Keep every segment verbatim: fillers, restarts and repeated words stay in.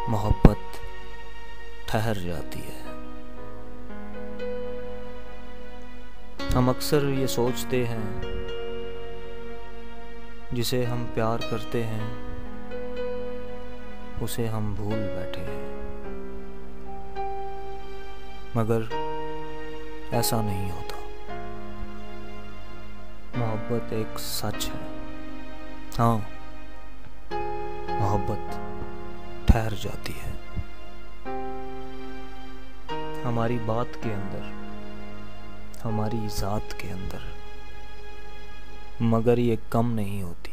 मोहब्बत ठहर जाती है। हम अक्सर ये सोचते हैं जिसे हम प्यार करते हैं उसे हम भूल बैठे हैं, मगर ऐसा नहीं होता। मोहब्बत एक सच है। हाँ, मोहब्बत ठहर जाती है हमारी बात के अंदर, हमारी ज़ात के अंदर, मगर ये कम नहीं होती।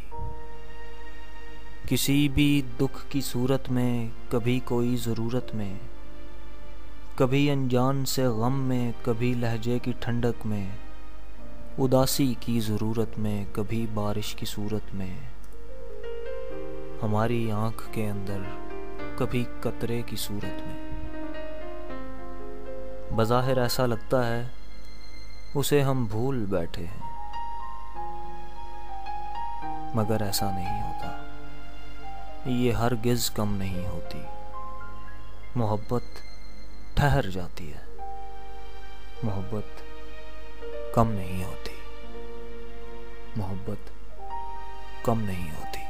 किसी भी दुख की सूरत में, कभी कोई ज़रूरत में, कभी अनजान से गम में, कभी लहजे की ठंडक में, उदासी की ज़रूरत में, कभी बारिश की सूरत में, हमारी आँख के अंदर, कभी कतरे की सूरत में। बज़ाहिर ऐसा लगता है उसे हम भूल बैठे हैं, मगर ऐसा नहीं होता। ये हरगिज़ कम नहीं होती। मोहब्बत ठहर जाती है, मोहब्बत कम नहीं होती, मोहब्बत कम नहीं होती।